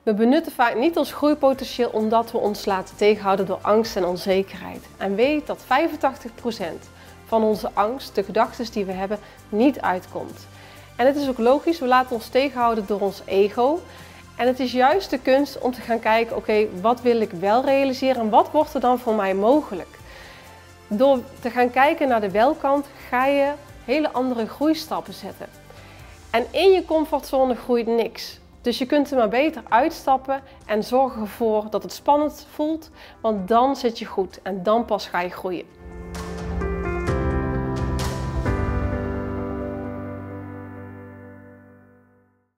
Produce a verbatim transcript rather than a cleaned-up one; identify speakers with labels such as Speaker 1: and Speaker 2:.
Speaker 1: We benutten vaak niet ons groeipotentieel omdat we ons laten tegenhouden door angst en onzekerheid. En weet dat vijfentachtig procent van onze angst, de gedachten die we hebben, niet uitkomt. En het is ook logisch, we laten ons tegenhouden door ons ego. En het is juist de kunst om te gaan kijken, oké, okay, wat wil ik wel realiseren en wat wordt er dan voor mij mogelijk? Door te gaan kijken naar de welkant ga je hele andere groeistappen zetten. En in je comfortzone groeit niks. Dus je kunt er maar beter uitstappen en zorg ervoor dat het spannend voelt, want dan zit je goed en dan pas ga je groeien.